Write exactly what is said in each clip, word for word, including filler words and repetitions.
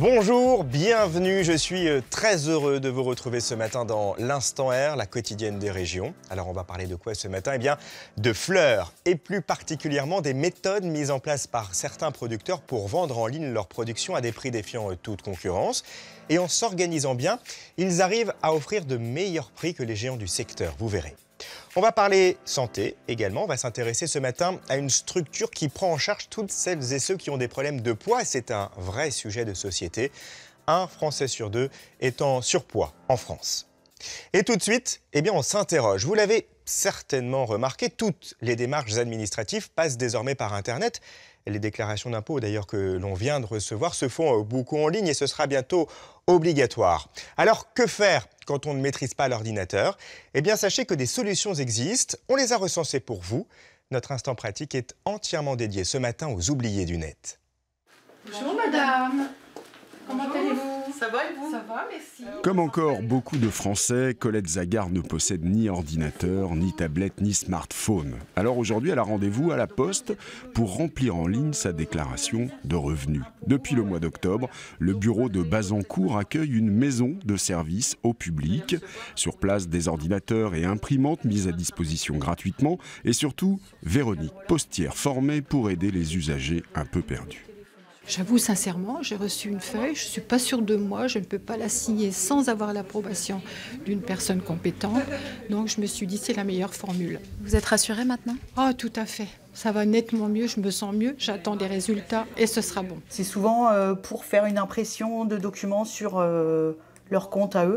Bonjour, bienvenue, je suis très heureux de vous retrouver ce matin dans l'Instant R, la quotidienne des régions. Alors on va parler de quoi ce matin? Eh bien de fleurs et plus particulièrement des méthodes mises en place par certains producteurs pour vendre en ligne leur production à des prix défiant toute concurrence. Et en s'organisant bien, ils arrivent à offrir de meilleurs prix que les géants du secteur, vous verrez. On va parler santé également. On va s'intéresser ce matin à une structure qui prend en charge toutes celles et ceux qui ont des problèmes de poids. C'est un vrai sujet de société. Un Français sur deux est en surpoids en France. Et tout de suite, eh bien, on s'interroge. Vous l'avez certainement remarqué, toutes les démarches administratives passent désormais par Internet. Les déclarations d'impôts, d'ailleurs, que l'on vient de recevoir, se font beaucoup en ligne et ce sera bientôt obligatoire. Alors, que faire quand on ne maîtrise pas l'ordinateur? Eh bien, sachez que des solutions existent. On les a recensées pour vous. Notre instant pratique est entièrement dédié ce matin aux oubliés du net. Bonjour madame. Comment allez-vous? Ça va et vous? Ça va, merci. Comme encore beaucoup de Français, Colette Zagar ne possède ni ordinateur, ni tablette, ni smartphone. Alors aujourd'hui, elle a rendez-vous à la poste pour remplir en ligne sa déclaration de revenus. Depuis le mois d'octobre, le bureau de Bazancourt accueille une maison de service au public. Sur place, des ordinateurs et imprimantes mises à disposition gratuitement. Et surtout, Véronique, postière formée pour aider les usagers un peu perdus. J'avoue sincèrement, j'ai reçu une feuille, je ne suis pas sûre de moi, je ne peux pas la signer sans avoir l'approbation d'une personne compétente. Donc je me suis dit c'est la meilleure formule. Vous êtes rassurée maintenant? Ah oh, tout à fait, ça va nettement mieux, je me sens mieux, j'attends des résultats et ce sera bon. C'est souvent euh, pour faire une impression de documents sur euh, leur compte à eux,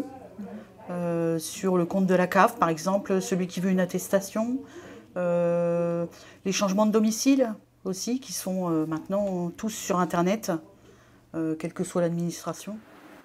euh, sur le compte de la C A F par exemple, celui qui veut une attestation, euh, les changements de domicile aussi, qui sont euh, maintenant tous sur Internet, euh, quelle que soit l'administration.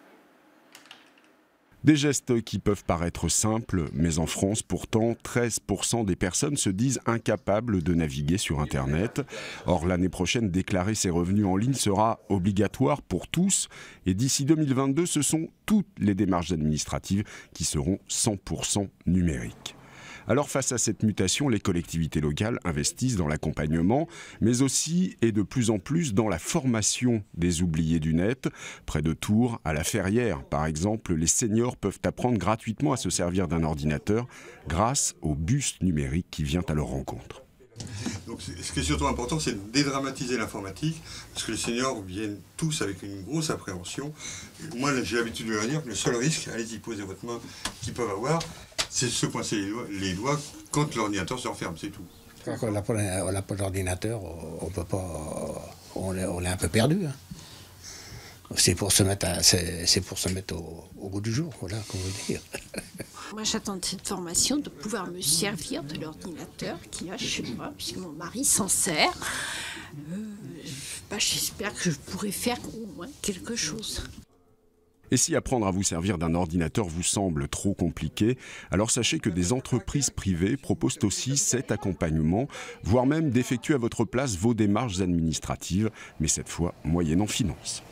Des gestes qui peuvent paraître simples, mais en France, pourtant, treize pour cent des personnes se disent incapables de naviguer sur Internet. Or, l'année prochaine, déclarer ses revenus en ligne sera obligatoire pour tous. Et d'ici deux mille vingt-deux, ce sont toutes les démarches administratives qui seront cent pour cent numériques. Alors face à cette mutation, les collectivités locales investissent dans l'accompagnement, mais aussi et de plus en plus dans la formation des oubliés du net. Près de Tours, à la Ferrière, par exemple, les seniors peuvent apprendre gratuitement à se servir d'un ordinateur grâce au bus numérique qui vient à leur rencontre. Donc, ce qui est surtout important, c'est de dédramatiser l'informatique, parce que les seniors viennent tous avec une grosse appréhension. Et moi, j'ai l'habitude de leur dire que le seul risque, allez-y, posez votre main, qu'ils peuvent avoir, c'est de se coincer les doigts, les doigts quand l'ordinateur se referme, c'est tout. Quand on n'a pas, pas d'ordinateur, on peut pas, on est, on est un peu perdu. Hein. C'est pour se mettre, à, c'est, c'est pour se mettre au, au goût du jour, voilà, comment dire. Moi, j'attends cette formation de pouvoir me servir de l'ordinateur qu'il y a chez moi, puisque mon mari s'en sert. Euh, bah, j'espère que je pourrai faire au moins quelque chose. Et si apprendre à vous servir d'un ordinateur vous semble trop compliqué, alors sachez que des entreprises privées proposent aussi cet accompagnement, voire même d'effectuer à votre place vos démarches administratives, mais cette fois moyennant finance.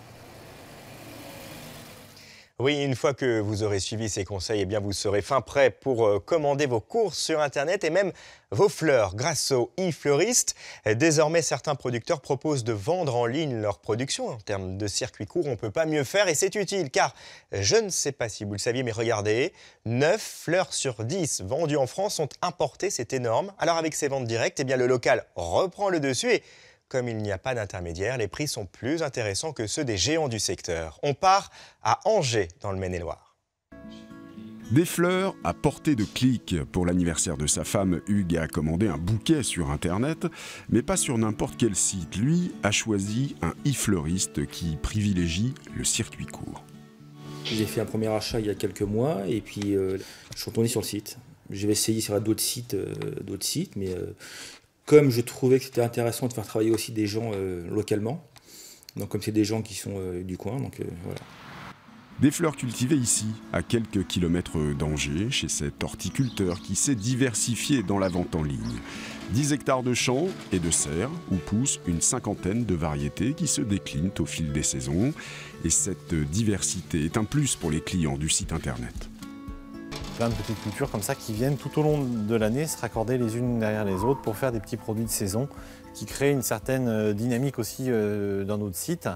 Oui, une fois que vous aurez suivi ces conseils, eh bien vous serez fin prêt pour commander vos courses sur Internet et même vos fleurs grâce au e-fleuriste. Désormais, certains producteurs proposent de vendre en ligne leur production. En termes de circuit court, on ne peut pas mieux faire et c'est utile car, je ne sais pas si vous le saviez, mais regardez, neuf fleurs sur dix vendues en France sont importées, c'est énorme. Alors avec ces ventes directes, eh bien le local reprend le dessus et comme il n'y a pas d'intermédiaire, les prix sont plus intéressants que ceux des géants du secteur. On part à Angers, dans le Maine-et-Loire. Des fleurs à portée de clic. Pour l'anniversaire de sa femme, Hugues a commandé un bouquet sur Internet, mais pas sur n'importe quel site. Lui a choisi un e-fleuriste qui privilégie le circuit court. J'ai fait un premier achat il y a quelques mois et puis euh, je suis retourné sur le site. J'avais essayé sur d'autres sites, euh, d'autres sites, mais euh, comme je trouvais que c'était intéressant de faire travailler aussi des gens euh, localement, donc comme c'est des gens qui sont euh, du coin, donc euh, voilà. Des fleurs cultivées ici, à quelques kilomètres d'Angers, chez cet horticulteur qui s'est diversifié dans la vente en ligne. dix hectares de champs et de serres où poussent une cinquantaine de variétés qui se déclinent au fil des saisons. Et cette diversité est un plus pour les clients du site internet. Plein de petites cultures comme ça qui viennent tout au long de l'année se raccorder les unes derrière les autres pour faire des petits produits de saison qui créent une certaine dynamique aussi dans notre site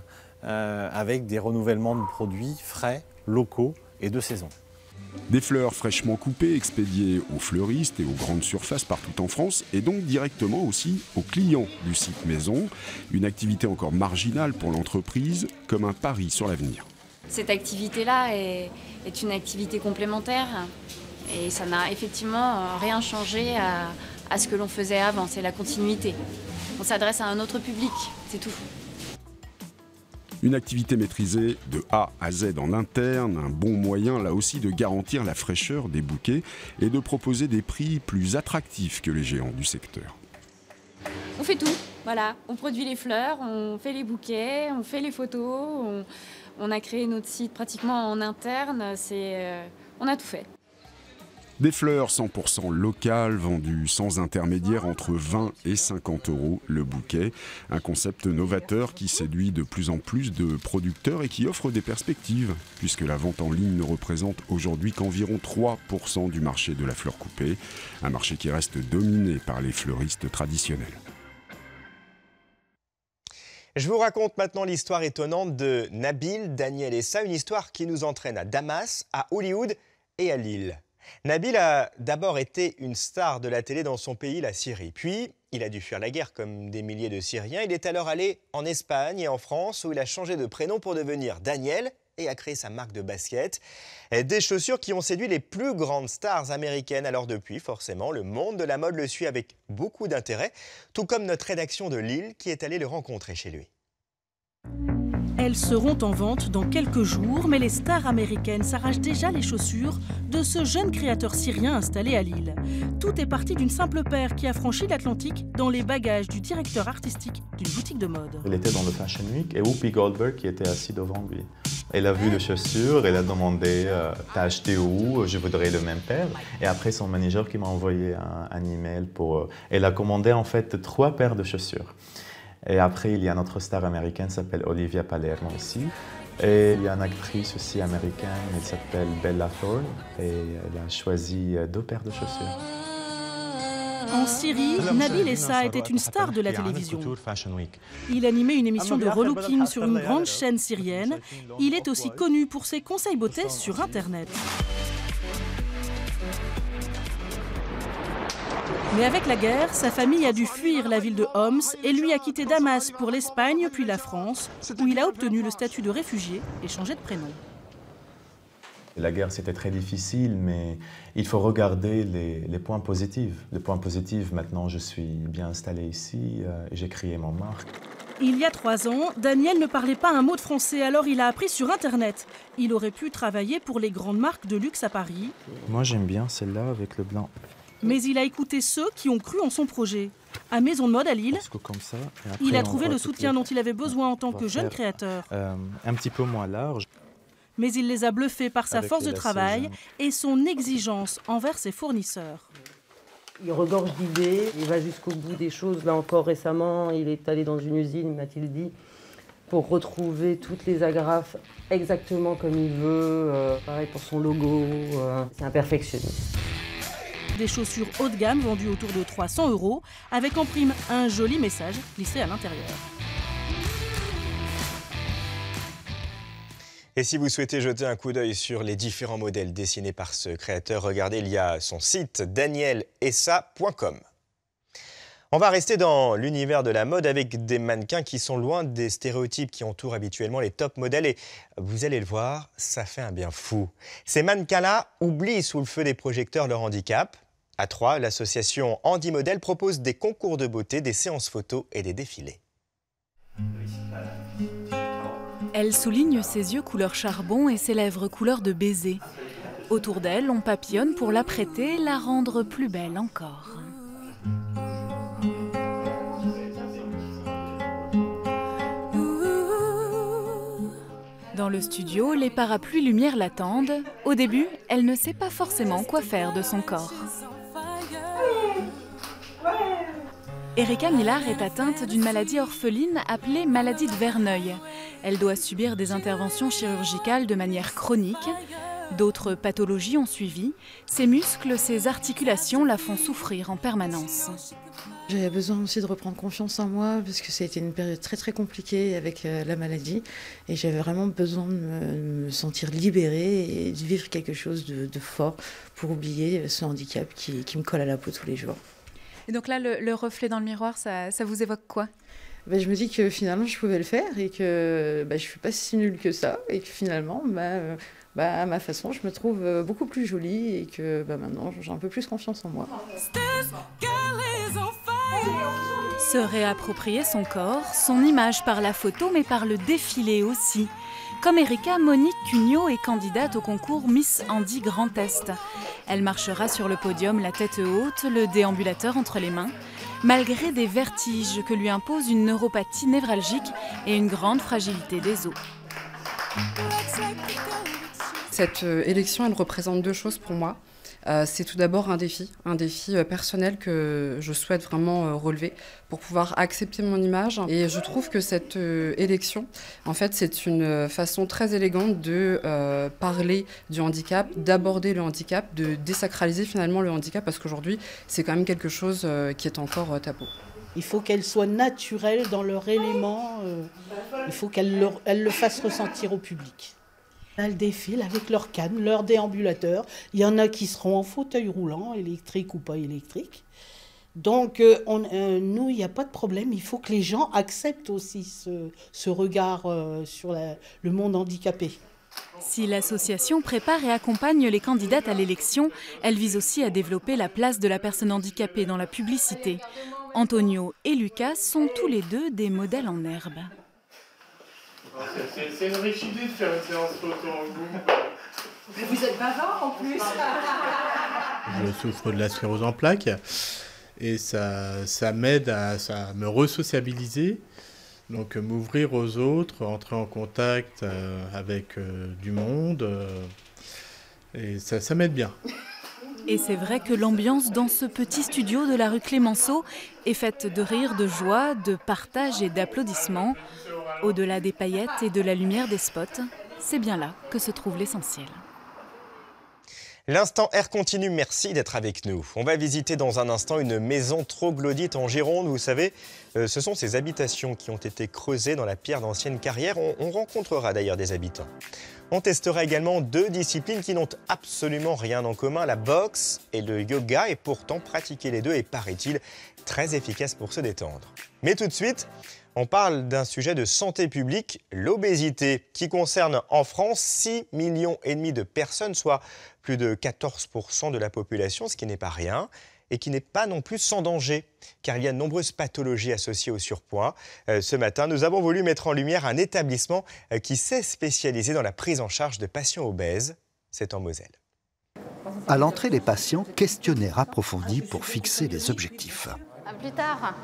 euh, avec des renouvellements de produits frais, locaux et de saison. Des fleurs fraîchement coupées, expédiées aux fleuristes et aux grandes surfaces partout en France et donc directement aussi aux clients du site maison. Une activité encore marginale pour l'entreprise, comme un pari sur l'avenir. Cette activité-là est, est une activité complémentaire et ça n'a effectivement rien changé à, à ce que l'on faisait avant, c'est la continuité. On s'adresse à un autre public, c'est tout. Une activité maîtrisée de A à Z en interne, un bon moyen là aussi de garantir la fraîcheur des bouquets et de proposer des prix plus attractifs que les géants du secteur. On fait tout, voilà. On produit les fleurs, on fait les bouquets, on fait les photos, on, on a créé notre site pratiquement en interne, c'est, euh, on a tout fait. Des fleurs cent pour cent locales, vendues sans intermédiaire entre vingt et cinquante euros le bouquet. Un concept novateur qui séduit de plus en plus de producteurs et qui offre des perspectives, puisque la vente en ligne ne représente aujourd'hui qu'environ trois pour cent du marché de la fleur coupée. Un marché qui reste dominé par les fleuristes traditionnels. Je vous raconte maintenant l'histoire étonnante de Nabil, Daniel et Essa, une histoire qui nous entraîne à Damas, à Hollywood et à Lille. Nabil a d'abord été une star de la télé dans son pays, la Syrie. Puis, il a dû fuir la guerre comme des milliers de Syriens. Il est alors allé en Espagne et en France où il a changé de prénom pour devenir Daniel et a créé sa marque de basket. Des chaussures qui ont séduit les plus grandes stars américaines. Alors depuis, forcément, le monde de la mode le suit avec beaucoup d'intérêt, tout comme notre rédaction de Lille qui est allée le rencontrer chez lui. Elles seront en vente dans quelques jours, mais les stars américaines s'arrachent déjà les chaussures de ce jeune créateur syrien installé à Lille. Tout est parti d'une simple paire qui a franchi l'Atlantique dans les bagages du directeur artistique d'une boutique de mode. Il était dans le Fashion Week et Whoopi Goldberg qui était assis devant lui. Elle a vu les chaussures, elle a demandé euh, « T'as acheté où? Je voudrais le même paire ». Et après, son manager qui m'a envoyé un, un email pour... Euh, elle a commandé en fait trois paires de chaussures. Et après, il y a notre star américaine qui s'appelle Olivia Palermo aussi. Et il y a une actrice aussi américaine, elle s'appelle Bella Thorne. Et elle a choisi deux paires de chaussures. En Syrie, Nabil Essa était une star de la télévision. Il animait une émission de relooking sur une grande chaîne syrienne. Il est aussi connu pour ses conseils beauté sur Internet. Mais avec la guerre, sa famille a dû fuir la ville de Homs et lui a quitté Damas pour l'Espagne puis la France, où il a obtenu le statut de réfugié et changé de prénom. La guerre, c'était très difficile, mais il faut regarder les, les points positifs. Les points positifs, maintenant, je suis bien installé ici euh, et j'ai créé mon marque. Il y a trois ans, Daniel ne parlait pas un mot de français, alors il a appris sur Internet. Il aurait pu travailler pour les grandes marques de luxe à Paris. Moi, j'aime bien celle-là avec le blanc. Mais il a écouté ceux qui ont cru en son projet. À Maison de Mode à Lille, comme ça, il a trouvé le soutien les... dont il avait besoin en tant que jeune créateur. Euh, un petit peu moins large. Mais il les a bluffés par sa Avec force de travail jaunes. et son exigence envers ses fournisseurs. Il regorge d'idées, il va jusqu'au bout des choses. Là encore récemment, il est allé dans une usine, m'a-t-il dit, pour retrouver toutes les agrafes exactement comme il veut. Euh, pareil pour son logo, euh, c'est un perfectionniste. Des chaussures haut de gamme vendues autour de trois cents euros, avec en prime un joli message glissé à l'intérieur. Et si vous souhaitez jeter un coup d'œil sur les différents modèles dessinés par ce créateur, regardez, il y a son site daniel essa point com. On va rester dans l'univers de la mode avec des mannequins qui sont loin des stéréotypes qui entourent habituellement les top modèles. Et vous allez le voir, ça fait un bien fou. Ces mannequins-là oublient sous le feu des projecteurs leur handicap. À Troyes, l'association Handy Model propose des concours de beauté, des séances photos et des défilés. Elle souligne ses yeux couleur charbon et ses lèvres couleur de baiser. Autour d'elle, on papillonne pour l'apprêter, la rendre plus belle encore. Dans le studio, les parapluies lumière l'attendent. Au début, elle ne sait pas forcément quoi faire de son corps. Erika Millard est atteinte d'une maladie orpheline appelée maladie de Verneuil. Elle doit subir des interventions chirurgicales de manière chronique. D'autres pathologies ont suivi. Ses muscles, ses articulations la font souffrir en permanence. J'avais besoin aussi de reprendre confiance en moi parce que ça a été une période très très compliquée avec euh, la maladie et j'avais vraiment besoin de me, me sentir libérée et de vivre quelque chose de, de fort pour oublier ce handicap qui, qui me colle à la peau tous les jours. Et donc là, le, le reflet dans le miroir, ça, ça vous évoque quoi ? Ben, je me dis que finalement je pouvais le faire et que ben, je ne suis pas si nulle que ça et que finalement, ben, ben, à ma façon, je me trouve beaucoup plus jolie et que ben, maintenant j'ai un peu plus confiance en moi. Se réapproprier son corps, son image par la photo, mais par le défilé aussi. Comme Erika, Monique Cugnot est candidate au concours Miss Handi Grand Est. Elle marchera sur le podium la tête haute, le déambulateur entre les mains, malgré des vertiges que lui impose une neuropathie névralgique et une grande fragilité des os. Cette élection, elle représente deux choses pour moi. Euh, c'est tout d'abord un défi, un défi euh, personnel que je souhaite vraiment euh, relever pour pouvoir accepter mon image. Et je trouve que cette euh, élection, en fait, c'est une façon très élégante de euh, parler du handicap, d'aborder le handicap, de désacraliser finalement le handicap, parce qu'aujourd'hui, c'est quand même quelque chose euh, qui est encore euh, tabou. Il faut qu'elles soient naturelles dans leur élément, euh, il faut qu'elles le, elles le fassent ressentir au public. Elles défilent avec leur canne, leur déambulateur. Il y en a qui seront en fauteuil roulant, électrique ou pas électrique. Donc, euh, on, euh, nous, il n'y a pas de problème. Il faut que les gens acceptent aussi ce, ce regard euh, sur la, le monde handicapé. Si l'association prépare et accompagne les candidates à l'élection, elle vise aussi à développer la place de la personne handicapée dans la publicité. Antonio et Lucas sont tous les deux des modèles en herbe. C'est une riche idée de faire une séance photo en groupe. Mais vous êtes bavard en plus. Je souffre de la sclérose en plaques et ça, ça m'aide à, à me resociabiliser, donc m'ouvrir aux autres, entrer en contact euh, avec euh, du monde euh, et ça, ça m'aide bien. Et c'est vrai que l'ambiance dans ce petit studio de la rue Clémenceau est faite de rire, de joie, de partage et d'applaudissements. Au-delà des paillettes et de la lumière des spots, c'est bien là que se trouve l'essentiel. L'instant R continue, merci d'être avec nous. On va visiter dans un instant une maison troglodyte en Gironde. Vous savez, euh, ce sont ces habitations qui ont été creusées dans la pierre d'anciennes carrières. On, on rencontrera d'ailleurs des habitants. On testera également deux disciplines qui n'ont absolument rien en commun, la boxe et le yoga, et pourtant pratiquer les deux est, paraît-il, très efficace pour se détendre. Mais tout de suite, on parle d'un sujet de santé publique, l'obésité, qui concerne en France six millions et demi de personnes, soit plus de quatorze pour cent de la population, ce qui n'est pas rien, et qui n'est pas non plus sans danger, car il y a de nombreuses pathologies associées au surpoids. Euh, ce matin, nous avons voulu mettre en lumière un établissement euh, qui s'est spécialisé dans la prise en charge de patients obèses. C'est en Moselle. À l'entrée, les patients, questionnaire approfondi pour fixer les objectifs. À plus tard.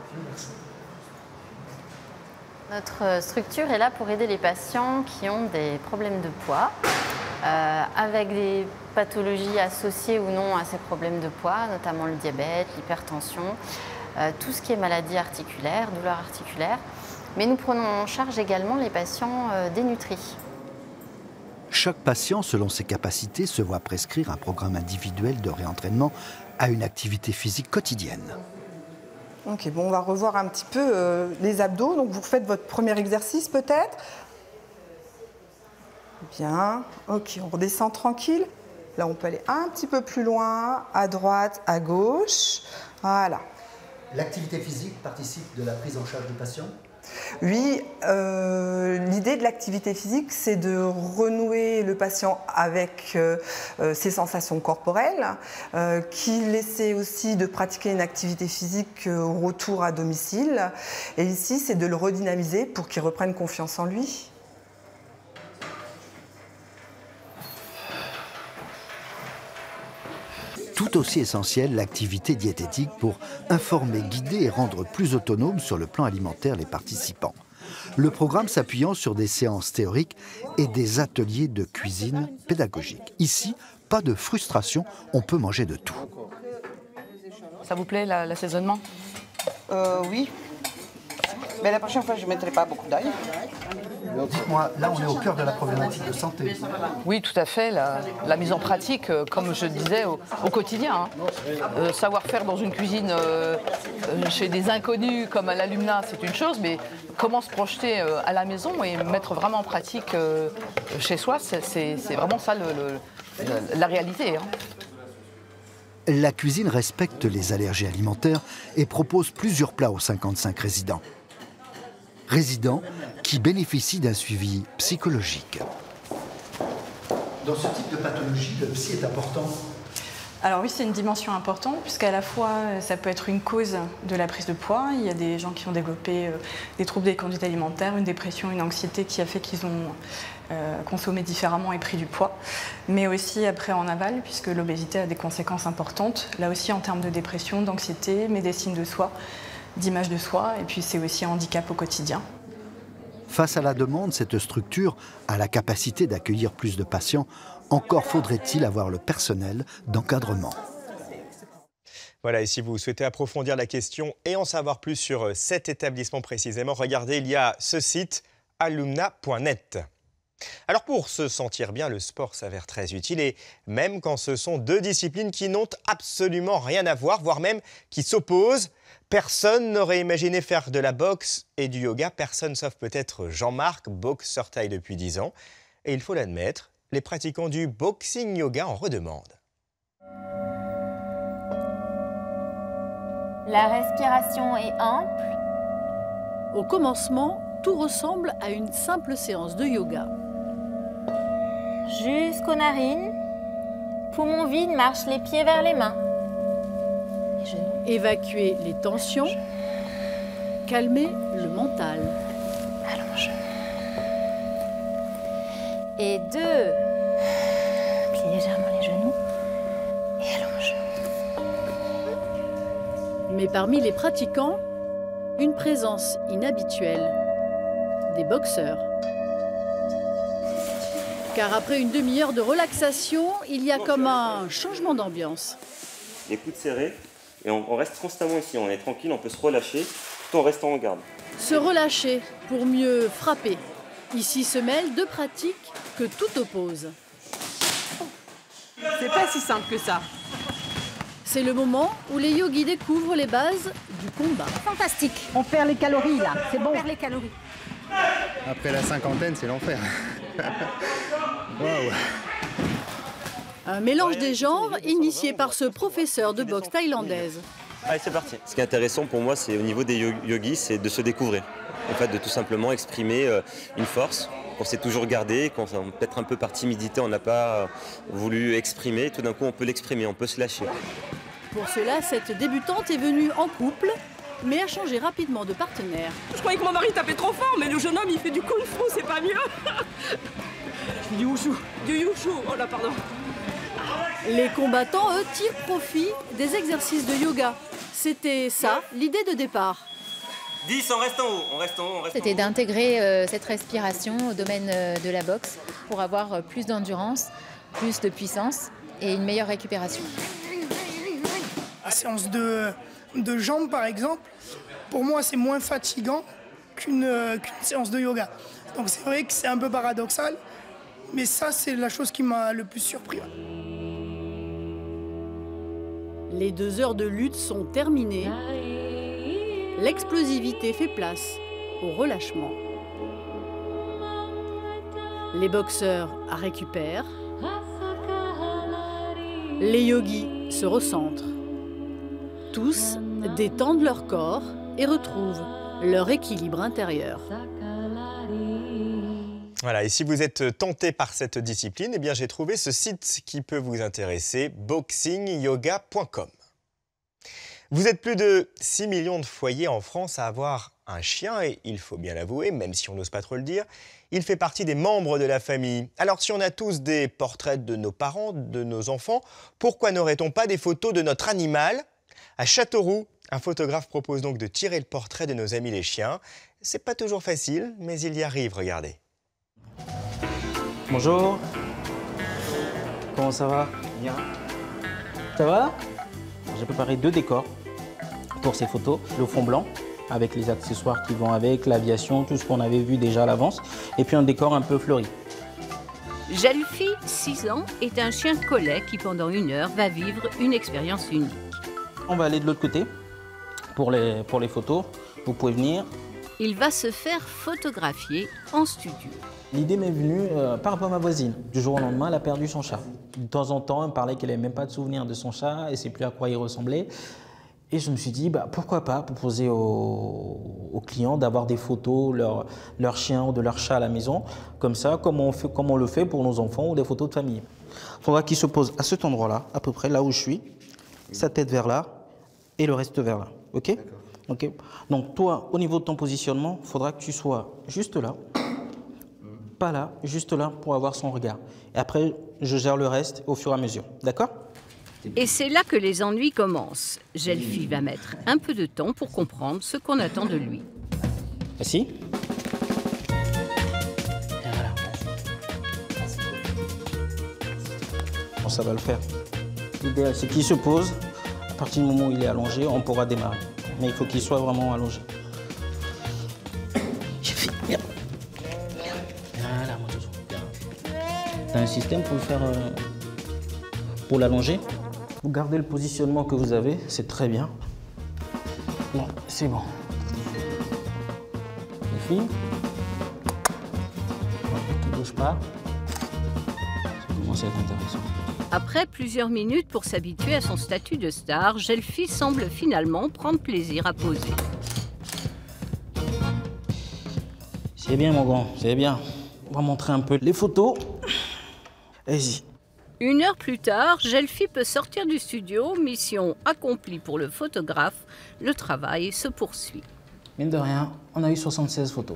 Notre structure est là pour aider les patients qui ont des problèmes de poids, euh, avec des pathologies associées ou non à ces problèmes de poids, notamment le diabète, l'hypertension, euh, tout ce qui est maladie articulaire, douleur articulaire. Mais nous prenons en charge également les patients euh, dénutris. Chaque patient, selon ses capacités, se voit prescrire un programme individuel de réentraînement à une activité physique quotidienne. Ok, bon, on va revoir un petit peu euh, les abdos. Donc vous faites votre premier exercice peut-être. Bien, ok, on redescend tranquille. Là, on peut aller un petit peu plus loin, à droite, à gauche. Voilà. L'activité physique participe de la prise en charge du patient ? Oui, euh, l'idée de l'activité physique, c'est de renouer le patient avec euh, euh, ses sensations corporelles, euh, qu'il essaie aussi de pratiquer une activité physique euh, au retour à domicile. Et ici, c'est de le redynamiser pour qu'il reprenne confiance en lui. Tout aussi essentielle, l'activité diététique pour informer, guider et rendre plus autonomes sur le plan alimentaire les participants. Le programme s'appuyant sur des séances théoriques et des ateliers de cuisine pédagogique. Ici, pas de frustration, on peut manger de tout. Ça vous plaît l'assaisonnement ? euh, Oui. Mais la prochaine fois, je ne mettrai pas beaucoup d'ail. Dites-moi, là on est au cœur de la problématique de santé. Oui, tout à fait. La, la mise en pratique, euh, comme je disais, au, au quotidien. Hein. Euh, savoir faire dans une cuisine euh, euh, chez des inconnus comme à l'Alumna, c'est une chose, mais comment se projeter euh, à la maison et mettre vraiment en pratique euh, chez soi, c'est vraiment ça le, le, la réalité. Hein. La cuisine respecte les allergies alimentaires et propose plusieurs plats aux cinquante-cinq résidents. Résidents qui bénéficient d'un suivi psychologique. Dans ce type de pathologie, le psy est important. Alors oui, c'est une dimension importante puisqu'à la fois ça peut être une cause de la prise de poids. Il y a des gens qui ont développé euh, des troubles des conduites alimentaires, une dépression, une anxiété qui a fait qu'ils ont euh, consommé différemment et pris du poids. Mais aussi après en aval puisque l'obésité a des conséquences importantes. Là aussi en termes de dépression, d'anxiété, mais d'estime de soi, d'image de soi. Et puis c'est aussi un handicap au quotidien. Face à la demande, cette structure a la capacité d'accueillir plus de patients. Encore faudrait-il avoir le personnel d'encadrement. Voilà, et si vous souhaitez approfondir la question et en savoir plus sur cet établissement précisément, regardez, il y a ce site alumna point net. Alors pour se sentir bien, le sport s'avère très utile et même quand ce sont deux disciplines qui n'ont absolument rien à voir, voire même qui s'opposent. Personne n'aurait imaginé faire de la boxe et du yoga, personne sauf peut-être Jean-Marc, boxeur thaï depuis dix ans. Et il faut l'admettre, les pratiquants du boxing yoga en redemandent. La respiration est ample. Au commencement, tout ressemble à une simple séance de yoga. Jusqu'aux narines. Poumons vides, marche les pieds vers les mains. Évacuer les tensions. Calmer le mental. Allonge. Et deux. Plie légèrement les genoux. Et allonge. Mais parmi les pratiquants, une présence inhabituelle. Des boxeurs. Car après une demi-heure de relaxation, il y a comme un changement d'ambiance. Les coudes serrés, et on, on reste constamment ici, on est tranquille, on peut se relâcher tout en restant en garde. Se relâcher pour mieux frapper. Ici se mêlent deux pratiques que tout oppose. C'est pas si simple que ça. C'est le moment où les yogis découvrent les bases du combat. Fantastique. On perd les calories là, c'est bon. On perd les calories. Après la cinquantaine, c'est l'enfer. Waouh. Un mélange des genres initié par ce professeur de boxe thaïlandaise. Allez, c'est parti. Ce qui est intéressant pour moi, c'est au niveau des yogis, c'est de se découvrir. En fait, de tout simplement exprimer euh, une force qu'on s'est toujours gardée, qu'on peut-être un peu par timidité, on n'a pas voulu exprimer. Tout d'un coup, on peut l'exprimer, on peut se lâcher. Pour cela, cette débutante est venue en couple, mais a changé rapidement de partenaire. Je croyais que mon mari tapait trop fort, mais le jeune homme, il fait du kung fu, c'est pas mieux. Du wushu. Du wushu, oh là, pardon. Les combattants, eux, tirent profit des exercices de yoga. C'était ça, l'idée de départ. dix, on reste en haut, on reste en haut, on reste en haut. C'était d'intégrer euh, cette respiration au domaine euh, de la boxe pour avoir euh, plus d'endurance, plus de puissance et une meilleure récupération. La séance de, de jambes, par exemple, pour moi, c'est moins fatigant qu'une euh, qu'une séance de yoga. Donc c'est vrai que c'est un peu paradoxal, mais ça, c'est la chose qui m'a le plus surpris. Les deux heures de lutte sont terminées. L'explosivité fait place au relâchement. Les boxeurs récupèrent. Les yogis se recentrent. Tous détendent leur corps et retrouvent leur équilibre intérieur. Voilà, et si vous êtes tenté par cette discipline, eh bien j'ai trouvé ce site qui peut vous intéresser, boxing yoga point com. Vous êtes plus de six millions de foyers en France à avoir un chien et il faut bien l'avouer, même si on n'ose pas trop le dire, il fait partie des membres de la famille. Alors si on a tous des portraits de nos parents, de nos enfants, pourquoi n'aurait-on pas des photos de notre animal? À Châteauroux, un photographe propose donc de tirer le portrait de nos amis les chiens. C'est pas toujours facile, mais il y arrive, regardez. Bonjour. Comment ça va? Bien. Ça va? J'ai préparé deux décors pour ces photos. Le fond blanc avec les accessoires qui vont avec, l'aviation, tout ce qu'on avait vu déjà à l'avance, et puis un décor un peu fleuri. Jelfi, six ans, est un chien collet qui pendant une heure va vivre une expérience unique. On va aller de l'autre côté pour les, pour les photos, vous pouvez venir. Il va se faire photographier en studio. L'idée m'est venue euh, par rapport à ma voisine. Du jour au lendemain, elle a perdu son chat. De temps en temps, elle me parlait qu'elle n'avait même pas de souvenir de son chat, elle ne sait plus à quoi il ressemblait. Et je me suis dit, bah, pourquoi pas proposer aux, aux clients d'avoir des photos, leur, leur chien ou de leur chat à la maison, comme ça, comme on, fait, comme on le fait pour nos enfants ou des photos de famille. Il faudra qu'il se pose à cet endroit-là, à peu près là où je suis, sa tête vers là et le reste vers là. Ok ? Ok. Donc toi, au niveau de ton positionnement, il faudra que tu sois juste là, pas là, juste là pour avoir son regard. Et après, je gère le reste au fur et à mesure. D'accord ? Et c'est là que les ennuis commencent. Jelfi va mettre un peu de temps pour comprendre ce qu'on attend de lui. Assis. Bon, ça va le faire. L'idéal, c'est qu'il se pose. À partir du moment où il est allongé, on pourra démarrer. Mais il faut qu'il soit vraiment allongé. Jelfi, viens. Voilà, mon doudou. T'as un système pour le faire, euh, pour l'allonger? Vous gardez le positionnement que vous avez, c'est très bien. Bon, c'est bon. Les filles, ne bouge pas. Ça commence à être intéressant. Après plusieurs minutes pour s'habituer à son statut de star, Jelfi semble finalement prendre plaisir à poser. C'est bien, mon grand, c'est bien. On va montrer un peu les photos. Allez-y. Une heure plus tard, Jelfi peut sortir du studio, mission accomplie pour le photographe, le travail se poursuit. Mine de rien, on a eu soixante-seize photos.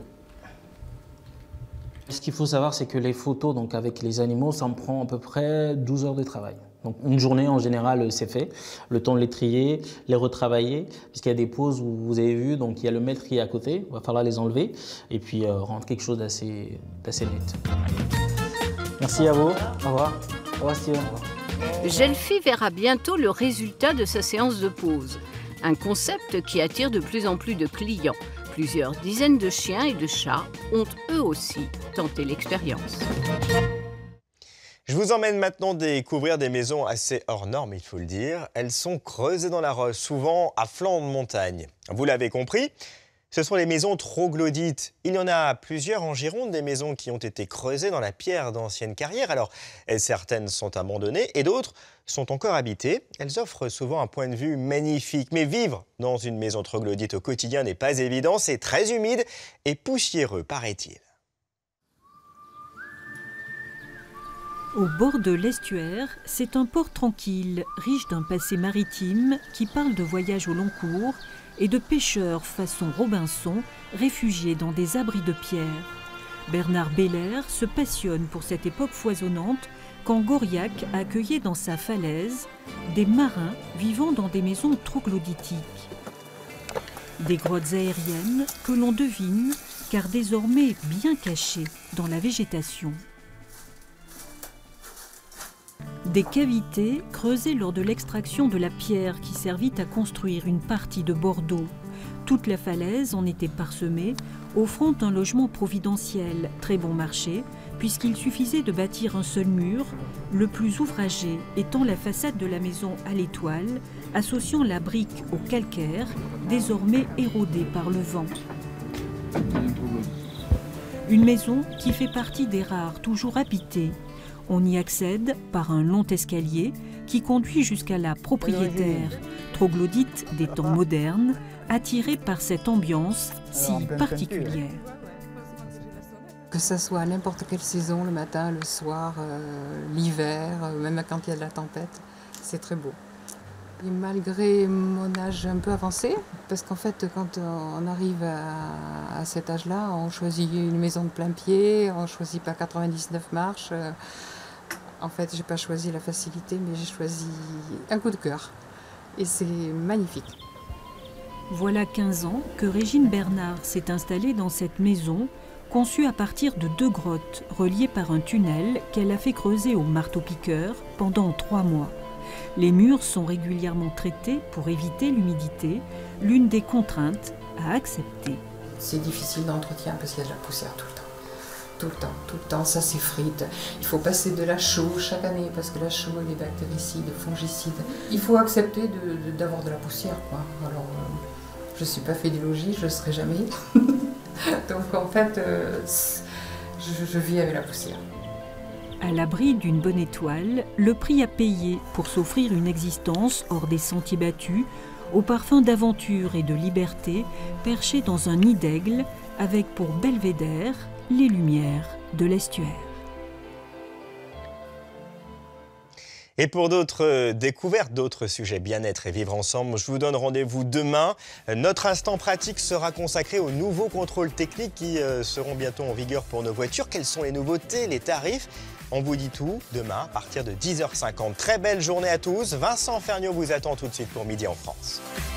Ce qu'il faut savoir, c'est que les photos donc avec les animaux, ça me prend à peu près douze heures de travail. Donc une journée en général, c'est fait. Le temps de les trier, les retravailler, puisqu'il y a des pauses où vous avez vu, donc il y a le maître qui est à côté, il va falloir les enlever, et puis euh, rendre quelque chose d'assez d'assez net. Merci à vous, au revoir. Jelfi verra bientôt le résultat de sa séance de pose. Un concept qui attire de plus en plus de clients. Plusieurs dizaines de chiens et de chats ont eux aussi tenté l'expérience. Je vous emmène maintenant découvrir des maisons assez hors normes, il faut le dire. Elles sont creusées dans la roche, souvent à flanc de montagne. Vous l'avez compris, ce sont les maisons troglodytes. Il y en a plusieurs en Gironde, des maisons qui ont été creusées dans la pierre d'anciennes carrières. Alors, certaines sont abandonnées et d'autres sont encore habitées. Elles offrent souvent un point de vue magnifique. Mais vivre dans une maison troglodyte au quotidien n'est pas évident. C'est très humide et poussiéreux, paraît-il. Au bord de l'estuaire, c'est un port tranquille, riche d'un passé maritime qui parle de voyages au long cours et de pêcheurs façon Robinson, réfugiés dans des abris de pierre. Bernard Belair se passionne pour cette époque foisonnante quand Gauriac accueillait dans sa falaise des marins vivant dans des maisons troglodytiques. Des grottes aériennes que l'on devine car désormais bien cachées dans la végétation. Des cavités creusées lors de l'extraction de la pierre qui servit à construire une partie de Bordeaux. Toute la falaise en était parsemée, offrant un logement providentiel, très bon marché, puisqu'il suffisait de bâtir un seul mur, le plus ouvragé étant la façade de la maison à l'étoile, associant la brique au calcaire, désormais érodée par le vent. Une maison qui fait partie des rares toujours habitées. On y accède par un long escalier qui conduit jusqu'à la propriétaire, troglodyte des temps modernes, attirée par cette ambiance si particulière. Que ce soit à n'importe quelle saison, le matin, le soir, euh, l'hiver, euh, même quand il y a de la tempête, c'est très beau. Et malgré mon âge un peu avancé, parce qu'en fait, quand on arrive à, à cet âge-là, on choisit une maison de plein pied, on ne choisit pas quatre-vingt-dix-neuf marches. Euh, en fait, je n'ai pas choisi la facilité, mais j'ai choisi un coup de cœur. Et c'est magnifique. Voilà quinze ans que Régine Bernard s'est installée dans cette maison, conçue à partir de deux grottes reliées par un tunnel qu'elle a fait creuser au marteau-piqueur pendant trois mois. Les murs sont régulièrement traités pour éviter l'humidité, l'une des contraintes à accepter. C'est difficile d'entretien parce qu'il y a de la poussière tout le temps. Tout le temps, tout le temps, ça s'effrite. Il faut passer de la chaux chaque année parce que la chaux, elle est bactéricide, fongicide. Il faut accepter de, de, d'avoir de la poussière, quoi. Alors, euh, je ne suis pas fait du logis, je ne le serai jamais. Donc en fait, euh, je, je vis avec la poussière. À l'abri d'une bonne étoile, le prix à payer pour s'offrir une existence hors des sentiers battus, au parfum d'aventure et de liberté, perché dans un nid d'aigle, avec pour belvédère les lumières de l'estuaire. Et pour d'autres découvertes, d'autres sujets bien-être et vivre ensemble, je vous donne rendez-vous demain. Notre instant pratique sera consacré aux nouveaux contrôles techniques qui seront bientôt en vigueur pour nos voitures. Quelles sont les nouveautés, les tarifs? On vous dit tout demain à partir de dix heures cinquante. Très belle journée à tous. Vincent Ferniaud vous attend tout de suite pour Midi en France.